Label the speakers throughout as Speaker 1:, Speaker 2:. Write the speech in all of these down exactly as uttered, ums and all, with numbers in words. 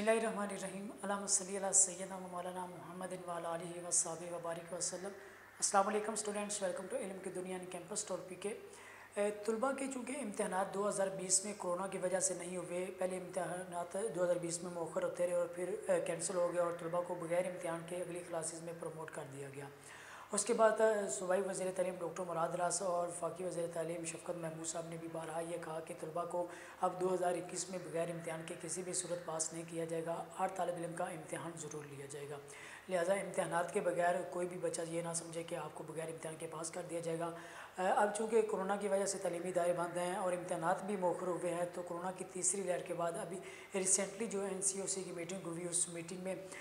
Speaker 1: बिस्मिल्लाहिर्रहमानिर्रहीम अल्लाहुम्मा सल्ली अला सय्यिदना व मौलाना मुहम्मदिन व अला आलिहि व अस्हाबिहि व बारिक वसल्लम। अस्सलाम वालेकुम स्टूडेंट्स, वेलकम टू इल्म की दुनिया इन कैंपस टॉपिक के तलबा के चूँकि इम्तहानात दो हज़ार बीस में कोरोना की वजह से नहीं हुए। पहले इम्तहानात दो हज़ार बीस में मौखर होते रहे और फिर कैंसिल हो गया और तलबा को बगैर इम्तहान के अगली क्लासेस में प्रमोट कर दिया गया। उसके बाद सूबाई वज़ीर तालीम डॉक्टर मुराद रास और फ़ाकी वज़ीर तालीम शफ़क़त महमूद साहब ने भी बारहा ये कहा कि तलबा को अब दो हज़ार इक्कीस में बगैर इम्तहान के किसी भी सूरत पास नहीं किया जाएगा। हर तालिब इल्म का इम्तहान ज़रूर लिया जाएगा। लिहाजा इम्तहानात के बगैर कोई भी बच्चा ये ना समझे कि आपको बगैर इम्तहान के पास कर दिया जाएगा। अब चूँकि कोरोना की वजह से तालीमी इदारे बंद हैं और इम्तहानात भी मौखर हुए हैं, तो कोरोना की तीसरी लहर के बाद अभी रिसेंटली जो एन सी ओ सी की मीटिंग हुई, उस मीटिंग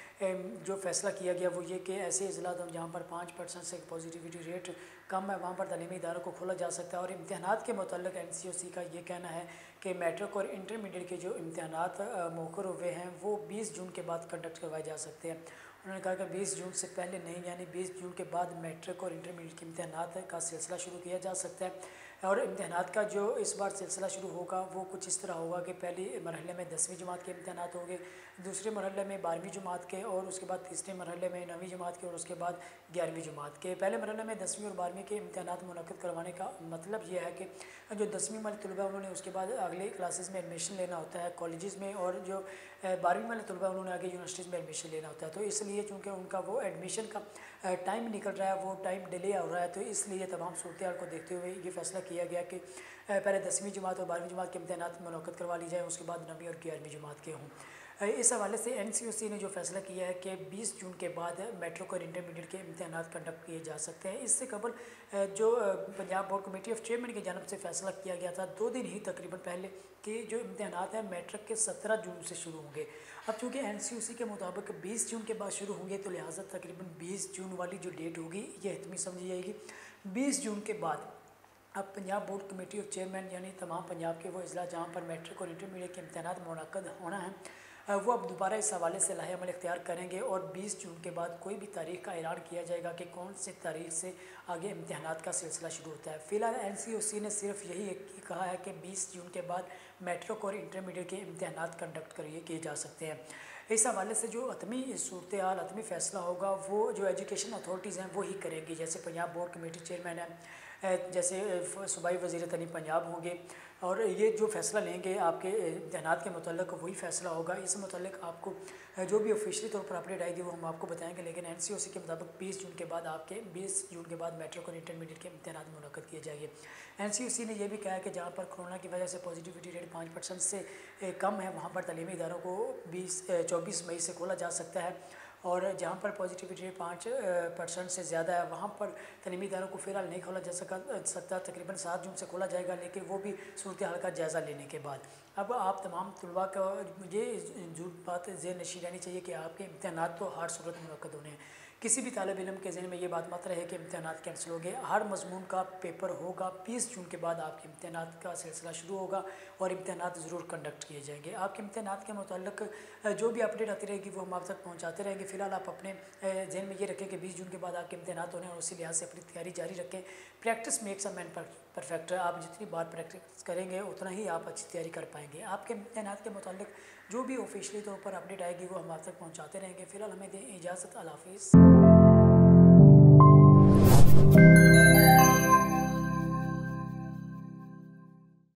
Speaker 1: में जो फैसला किया गया वो ये कि ऐसे अजलात जहाँ पर पाँच परसेंट से पॉजिटिविटी रेट कम है वहाँ पर तालीमी इदारों को खोला जा सकता है। और इम्तहानात के मुतल्लिक़ एन सी ओ सी का ये कहना है कि मैट्रिक और इंटरमीडिएट के जो इम्तहानात मौखर हुए हैं वो बीस जून के बाद कंडक्ट करवाए जा सकते हैं। उन्होंने कहा कि बीस जून से पहले नहीं, यानी बीस जून के बाद मैट्रिक और इंटरमीडिएट के इम्तहानात का सिलसिला शुरू किया जा सकता है। और इम्तहानात का जो इस बार सिलसिला शुरू होगा वो कुछ इस तरह होगा कि पहले मरहले में दसवीं जमात के इम्तहानात होंगे, दूसरे मरहले में बारहवीं जमात के, और उसके बाद तीसरे मरहले में नवीं जमात के, और उसके बाद ग्यारहवीं जमात के। पहले मरहले में दसवीं और बारहवीं के इम्तहानात मुनक़्क़िद करवाने का मतलब ये है कि जो दसवीं वाले तलबा उन्होंने उसके बाद अगले क्लासेस में एडमिशन लेना होता है कॉलेजेस में, और जो बारहवीं वाले तलबा उन्होंने आगे यूनिवर्सिटीज़ में एडमिशन लेना होता है। तो इसलिए चूँकि उनका वो एडमिशन का टाइम निकल रहा है, वो टाइम डिले हो रहा है, तो इसलिए तमाम सूरत हाल को देखते हुए ये फैसला किया गया कि पहले दसवीं जमात और बारहवीं जमात के इम्तहानात मुनक़्क़िद करवा ली जाए, उसके बाद नवीं और ग्यारहवीं जमात के हों। इस हवाले से एन सी ओ सी ने जो फैसला किया है कि बीस जून के बाद मैट्रिक और इंटरमीडिएट के इम्तहानात कंडक्ट किए जा सकते हैं। इससे कबल जो Punjab board committee of chairman की जानिब से फैसला किया गया था दो दिन ही तकरीबन पहले कि जो इम्तहानात हैं मैट्रिक के सत्रह जून से शुरू होंगे। अब चूँकि एन सी ओ सी के मुताबिक बीस जून के बाद शुरू होंगे, तो लिहाजा तकरीबन बीस जून वाली जो डेट होगी ये हतमी समझी जाएगी। बीस जून के बाद अब Punjab board committee of chairman यानी तमाम पंजाब के वो अजला जहाँ पर मैट्रिक और इंटरमीडिएट के इम्तहानात मुनक़्क़िद होना है, वो अब दोबारा इस हवाले से लाहे अमल इख्तियार करेंगे और बीस जून के बाद कोई भी तारीख़ का ऐलान किया जाएगा कि कौन से तारीख़ से आगे इम्तहानात का सिलसिला शुरू होता है। फ़िलहाल एन सी ओ सी ने सिर्फ यही कहा है कि बीस जून के बाद मैट्रिक और इंटरमीडिएट के इम्तहानात कंडक्ट करिए किए जा सकते हैं। इस हवाले से जो हतमी सूरत हाल हतमी फ़ैसला होगा वो जो एजुकेशन अथॉरिटीज़ हैं वो ही करेंगी। जैसे पंजाब बोर्ड कमेटी चेयरमैन है, जैसे सूबाई वज़ीर तालीम पंजाब होंगे, और ये जो फ़ैसला लेंगे आपके इम्तहानात के मुतल्लिक़ वही फ़ैसला होगा। इस मुतल्लिक़ आपको जो भी ऑफिशियली तौर पर अपडेट आएगी वो हम आपको बताएंगे। लेकिन एन सी ओ सी के मुताबिक बीस जून के बाद आपके बीस जून के बाद मैट्रिक और इंटरमीडिएट के इम्तहानात मुनक़्क़िद किए जाएंगे। एन सी ओ सी ने यह भी कहा है कि जहाँ पर कोरोना की वजह से पॉजिटिविटी रेट पाँच परसेंट से कम है वहाँ पर तालीमी इदारों को बीस चौबीस मई से खोला जा सकता है, और जहाँ पर पॉजिटिविटी रेट पाँच परसेंट से ज़्यादा है वहाँ पर तालीमी इदारों को फ़िलहाल नहीं खोला जा सका सकता तकरीबन सात जून से खोला जाएगा, लेकिन वो भी सूरत हाल का जायज़ा लेने के बाद। अब आप तमाम तलबा का ये जरूर बात ज़हन नशीन रहनी चाहिए कि आपके इम्तहानात तो हर सूरत मुनक़्क़िद होने हैं। किसी भी तालिब इल्म के ज़हन में ये बात मत रहे कि इम्तहानात कैंसिल हो गए। हर मज़मून का पेपर होगा, बीस जून के बाद आपके इम्तहानात का सिलसिला शुरू होगा और इम्तहानात ज़रूर कंडक्ट किए जाएंगे। आपके इम्तहानात के मुतल्लिक़ जो भी अपडेट आती रहेगी वो हम आप तक पहुँचाते रहेंगे। फ़िलहाल आप अपने जहन में ये रखें कि बीस जून के बाद आपके इम्तहानात होने हैं और उसी लिहाज से अपनी तैयारी जारी रखें। Practice makes a man perfect. आप जितनी बार प्रैक्टिस करेंगे उतना ही आप अच्छी तैयारी कर पाएंगे। आपके इम्तहानात के मुतालिक जो भी ऑफिशियली तौर पर अपडेट आएगी वो हम आप तक पहुँचाते रहेंगे। फ़िलहाल हमें दें इजाज़त। अल्लाह हाफ़िज़।